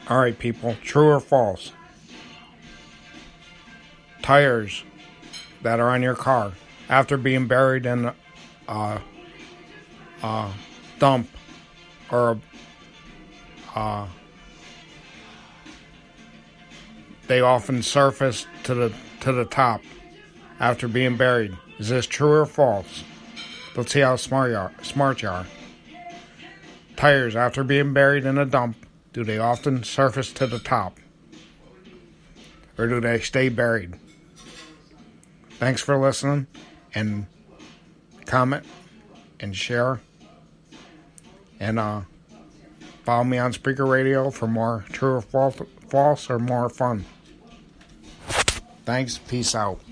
Alright, people, true or false? Tires that are on your car after being buried in a dump or they often surface to the top after being buried. Is this true or false? Let's see how smart you are. Tires after being buried in a dump, do they often surface to the top? Or do they stay buried? Thanks for listening, and comment and share. And follow me on Spreaker Radio for more true or false or more fun. Thanks. Peace out.